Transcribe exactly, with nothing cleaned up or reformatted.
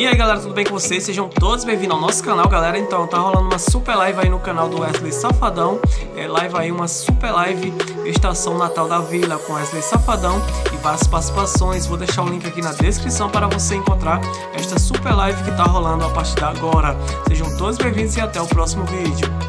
E aí galera, tudo bem com vocês? Sejam todos bem-vindos ao nosso canal, galera. Então, tá rolando uma super live aí no canal do Wesley Safadão. É live aí, uma super live Estação Natal da Vila com Wesley Safadão e várias participações. Vou deixar o link aqui na descrição para você encontrar esta super live que tá rolando a partir de agora. Sejam todos bem-vindos e até o próximo vídeo.